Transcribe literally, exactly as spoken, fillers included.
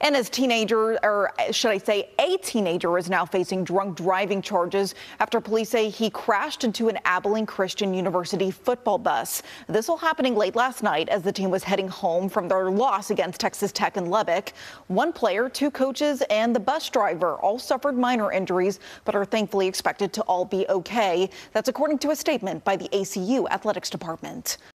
And as teenager, or should I say a teenager, is now facing drunk driving charges after police say he crashed into an Abilene Christian University football bus. This all happening late last night as the team was heading home from their loss against Texas Tech in Lubbock. One player, two coaches, and the bus driver all suffered minor injuries, but are thankfully expected to all be okay. That's according to a statement by the A C U Athletics Department.